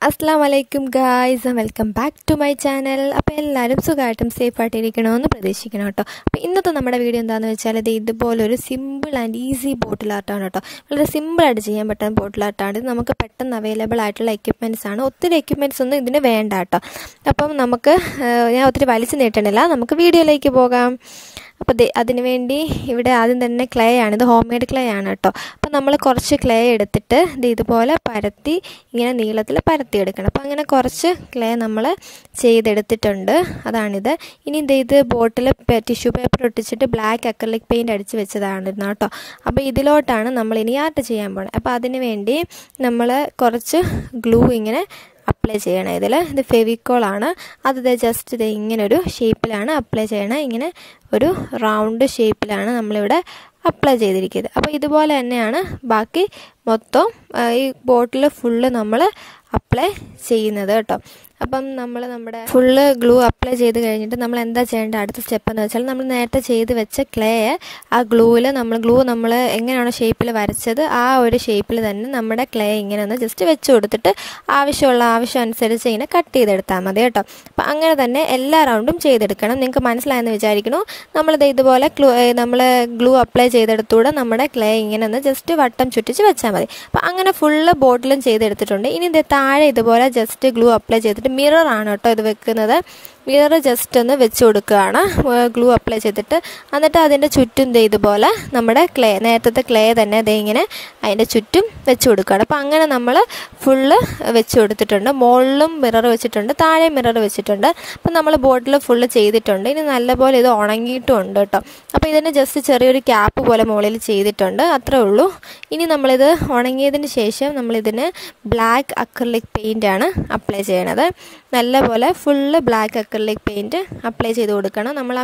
Assalamualaikum guys and welcome back to my channel. അപ്പോൾ എല്ലാവരും സുഖമായിട്ടും safe ആയിട്ട് ഇരിക്കണമെന്ന് പ്രതീക്ഷിക്കണം കേട്ടോ. അപ്പോൾ ഇന്നത്തെ നമ്മുടെ വീഡിയോ എന്താണെന്ന് വെച്ചാൽ ഇതുപോലെ ഒരു സിമ്പിൾ ആൻഡ് ഈസി ബോട്ടിൽ ആർട്ടാണ് കേട്ടോ. വളരെ സിമ്പിൾ ആയിട്ട് ചെയ്യാൻ പറ്റുന്ന ബോട്ടിൽ ആർട്ടാണ്. ഇത് നമുക്ക് പെട്ടെന്ന് അവൈലബിൾ ആയിട്ടുള്ള എക്യുപ്മെന്റ്സ് ആണ്. ഒത്തിരി എക്യുപ്മെന്റ്സ് ഒന്നും ഇതിന് വേണ്ട കേട്ടോ. അപ്പം നമുക്ക് ഞാൻ ഒത്തിരി വലിച്ചു നീട്ടണില്ല, നമുക്ക് വീഡിയോയിലേക്ക് പോകാം. അപ്പോൾ അതിനുവേണ്ടി ഇവിടെ ആദ്യം തന്നെ ക്ലേ ആണ്, ഇത് ഹോം മെയ്ഡ് ക്ലേ ആണ് കേട്ടോ. അപ്പോൾ നമ്മൾ കുറച്ച് ക്ലേ എടുത്തിട്ട് ഇതുപോലെ പരത്തി ഇങ്ങനെ നീളത്തിൽ പരത്തിയെടുക്കണം. അപ്പോൾ അങ്ങനെ കുറച്ച് ക്ലേ നമ്മൾ ചെയ്തെടുത്തിട്ടുണ്ട്, അതാണിത്. ഇനി ഇത് ബോട്ടിൽ ടിഷ്യൂ പേപ്പർ ഒട്ടിച്ചിട്ട് ബ്ലാക്ക് അക്രിലിക് പെയിൻറ്റ് അടിച്ച് വെച്ചതാണിരുന്നു കേട്ടോ. അപ്പോൾ ഇതിലോട്ടാണ് നമ്മൾ ഇനി ആർട്ട് ചെയ്യാൻ പോകുന്നത്. അപ്പോൾ അതിന് വേണ്ടി നമ്മൾ കുറച്ച് ഗ്ലൂ ഇങ്ങനെ അപ്ലൈ ചെയ്യണം. ഇത് ഫെവിക്കോളാണ്, അത് ജസ്റ്റ് ഇങ്ങനൊരു ഷേപ്പിലാണ് അപ്ലൈ ചെയ്യണം. ഇങ്ങനെ ഒരു റൗണ്ട് ഷേപ്പിലാണ് നമ്മളിവിടെ അപ്ലൈ ചെയ്തിരിക്കുന്നത്. അപ്പോൾ ഇതുപോലെ തന്നെയാണ് ബാക്കി മൊത്തം ഈ ബോട്ടിൽ ഫുള്ള് നമ്മൾ അപ്ലൈ ചെയ്യുന്നത് കേട്ടോ. അപ്പം നമ്മൾ നമ്മുടെ ഫുള്ള് ഗ്ലൂ അപ്ലൈ ചെയ്ത് കഴിഞ്ഞിട്ട് നമ്മൾ എന്താ ചെയ്യേണ്ടത് അടുത്ത സ്റ്റെപ്പ് എന്ന് വെച്ചാൽ, നമ്മൾ നേരത്തെ ചെയ്ത് വെച്ച ക്ലേ ആ ഗ്ലൂ നമ്മൾ എങ്ങനെയാണോ ഷേപ്പിൽ വരച്ചത് ആ ഒരു ഷേപ്പിൽ തന്നെ നമ്മുടെ ക്ലേ ഇങ്ങനെ ഒന്ന് ജസ്റ്റ് വെച്ച് കൊടുത്തിട്ട് ആവശ്യം അനുസരിച്ച് ഇങ്ങനെ കട്ട് ചെയ്തെടുത്താൽ മതി കേട്ടോ. അപ്പം അങ്ങനെ തന്നെ എല്ലാ റൗണ്ടും ചെയ്തെടുക്കണം. നിങ്ങൾക്ക് മനസ്സിലായെന്ന് വിചാരിക്കുന്നു. ഇതുപോലെ നമ്മൾ ഗ്ലൂ അപ്ലൈ ചെയ്തെടുത്തൂടെ നമ്മുടെ ക്ലേ ഇങ്ങനെ ഒന്ന് ജസ്റ്റ് വട്ടം ചുറ്റിച്ച് വെച്ചാൽ മതി. അപ്പം അങ്ങനെ ഫുള്ള് ബോട്ടിലും ചെയ്തെടുത്തിട്ടുണ്ട്. ഇനി താഴെ ഇതുപോലെ ജസ്റ്റ് ഗ്ലൂ അപ്ലൈ ചെയ്തിട്ട് മിറർ ആണ് കേട്ടോ ഇത് വെക്കുന്നത്. മിറർ ജസ്റ്റ് ഒന്ന് വെച്ച് കൊടുക്കുകയാണ് ഗ്ലൂ അപ്ലൈ ചെയ്തിട്ട്. എന്നിട്ട് അതിൻ്റെ ചുറ്റും ഇതുപോലെ നമ്മുടെ നേരത്തെ ക്ലേ തന്നെ ഇങ്ങനെ അതിൻ്റെ ചുറ്റും വെച്ച് കൊടുക്കുകയാണ്. അപ്പോൾ അങ്ങനെ നമ്മൾ ഫുള്ള് വെച്ച് കൊടുത്തിട്ടുണ്ട്. മുകളിലും മിറർ വെച്ചിട്ടുണ്ട്, താഴെ മിറർ വെച്ചിട്ടുണ്ട്. അപ്പം നമ്മൾ ബോട്ടിൽ ഫുള്ള് ചെയ്തിട്ടുണ്ട്. ഇനി നല്ലപോലെ ഇത് ഉണങ്ങിയിട്ടുമുണ്ട് കേട്ടോ. അപ്പോൾ ഇതിന് ജസ്റ്റ് ചെറിയൊരു ക്യാപ്പ് പോലെ മുകളിൽ ചെയ്തിട്ടുണ്ട്, അത്രേ ഉള്ളൂ. ഇനി നമ്മളിത് ഉണങ്ങിയതിന് ശേഷം നമ്മളിതിന് ബ്ലാക്ക് അക്രിലിക് പെയിൻ്റ് ആണ് അപ്ലൈ ചെയ്യണത്. നല്ലപോലെ full black acrylic paint apply ചെയ്ത് കൊടുക്കണം. നമ്മൾ ആ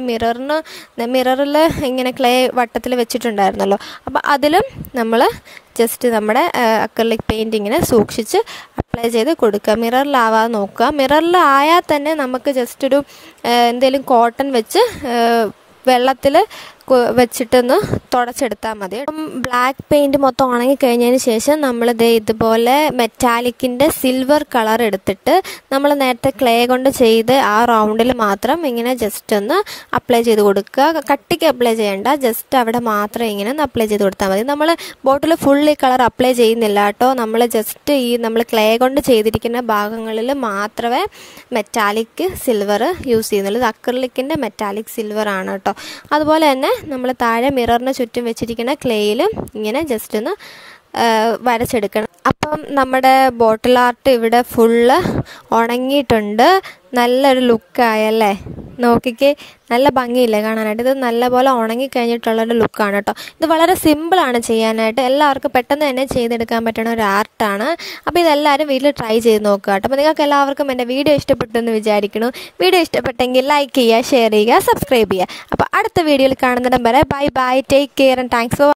മിററിൽ ഇങ്ങനെ ക്ലേ വട്ടത്തിൽ വെച്ചിട്ടുണ്ടായിരുന്നല്ലോ, അപ്പോൾ അതിലും നമ്മൾ ജസ്റ്റ് നമ്മുടെ അക്രിലിക് പെയിൻറ്റ് ഇങ്ങനെ സൂക്ഷിച്ച് അപ്ലൈ ചെയ്ത് കൊടുക്കുക. മിററിലാവാതെ നോക്കുക. മിററിലായാൽ തന്നെ നമുക്ക് ജസ്റ്റ് ഒരു എന്തെങ്കിലും കോട്ടൺ വെച്ച് വെള്ളത്തിൽ വെച്ചിട്ടൊന്ന് തുടച്ചെടുത്താൽ മതി. ബ്ലാക്ക് പെയിൻറ്റ് മൊത്തം ഉണങ്ങിക്കഴിഞ്ഞതിന് ശേഷം നമ്മൾ ഇതുപോലെ മെറ്റാലിക്കിൻ്റെ സിൽവർ കളർ എടുത്തിട്ട് നമ്മൾ നേരത്തെ ക്ലേ കൊണ്ട് ചെയ്ത് ആ റൗണ്ടിൽ മാത്രം ഇങ്ങനെ ജസ്റ്റ് ഒന്ന് അപ്ലൈ ചെയ്ത് കൊടുക്കുക. കട്ടിക്ക് അപ്ലൈ ചെയ്യേണ്ട, ജസ്റ്റ് അവിടെ മാത്രം ഇങ്ങനെ ഒന്ന് അപ്ലൈ ചെയ്ത് കൊടുത്താൽ മതി. നമ്മൾ ബോട്ടിൽ ഫുൾ ഈ കളർ അപ്ലൈ ചെയ്യുന്നില്ല കേട്ടോ. നമ്മൾ ജസ്റ്റ് നമ്മൾ ക്ലേ കൊണ്ട് ചെയ്തിരിക്കുന്ന ഭാഗങ്ങളിൽ മാത്രമേ മെറ്റാലിക് സിൽവർ യൂസ് ചെയ്യുന്നുള്ളൂ. ഇത് അക്രിലിക്കിൻ്റെ മെറ്റാലിക് സിൽവർ ആണ് കേട്ടോ. അതുപോലെ തന്നെ നമ്മൾ താഴെ മിററിന് ചുറ്റും വെച്ചിരിക്കുന്ന ക്ലേയിലും ഇങ്ങനെ ജസ്റ്റ് ഒന്ന് വരച്ചെടുക്കണം. അപ്പം നമ്മുടെ ബോട്ടിൽ ആർട്ട് ഇവിടെ ഫുള്ള് ഉണങ്ങിയിട്ടുണ്ട്. നല്ലൊരു ലുക്കായല്ലേ, നോക്കിക്കേ, നല്ല ഭംഗിയില്ലേ കാണാനായിട്ട്. ഇത് നല്ലപോലെ ഉണങ്ങിക്കഴിഞ്ഞിട്ടുള്ളൊരു ലുക്കാണ് കേട്ടോ. ഇത് വളരെ സിമ്പിളാണ് ചെയ്യാനായിട്ട്, എല്ലാവർക്കും പെട്ടെന്ന് തന്നെ ചെയ്തെടുക്കാൻ പറ്റുന്ന ഒരു ആർട്ടാണ്. അപ്പോൾ ഇതെല്ലാവരും വീട്ടിൽ ട്രൈ ചെയ്ത് നോക്കുക കേട്ടോ. അപ്പോൾ നിങ്ങൾക്ക് എല്ലാവർക്കും എൻ്റെ വീഡിയോ ഇഷ്ടപ്പെട്ടു എന്ന് വിചാരിക്കുന്നു. വീഡിയോ ഇഷ്ടപ്പെട്ടെങ്കിൽ ലൈക്ക് ചെയ്യുക, ഷെയർ ചെയ്യുക, സബ്സ്ക്രൈബ് ചെയ്യുക. അപ്പോൾ അടുത്ത വീഡിയോയിൽ കാണുന്നിടം വരെ bye bye, take care and thanks four